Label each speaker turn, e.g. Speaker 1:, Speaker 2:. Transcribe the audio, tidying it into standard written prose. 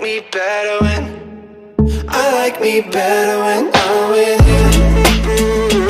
Speaker 1: me better when, I like me better when I'm with you.